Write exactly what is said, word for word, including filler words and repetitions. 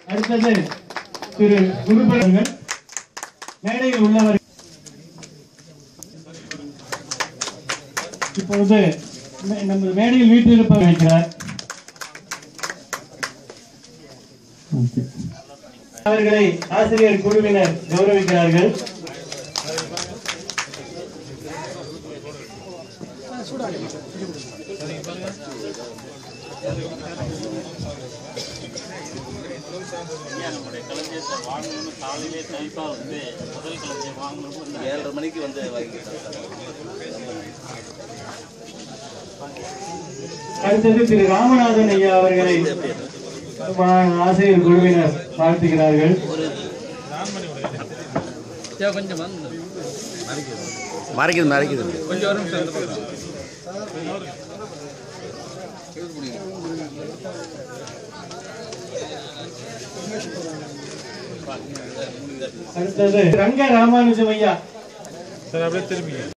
அடுத்தது திரு குருபரங்கள் மேடையில் உள்ளவர். இப்பொழுது நமது மேடையில் வீட்டிருப்பவர் இருக்கிறார். அவர்களை ஆசிரியர் குழுவினர் கௌரவிக்கிறார்கள். நம்முடைய களஞ்சியத்தை வாங்கணும்னு காலையிலே டைப்பாக வந்து முதல் களஞ்சியம் வாங்கணும்னு ஏழரை மணிக்கு வந்து வாங்கிட்டாங்க. அடுத்தது திரு ராமநாதன் ஐயா அவர்களை ஆசிரியர் குழுவினர் வாழ்த்துகிறார்கள். கொஞ்சம் மறைக்குது மறைக்குது கொஞ்சம் வரும். அடுத்தது ரங்க ராமானுஜம் ஐயா. சார் அப்படியே திரும்பி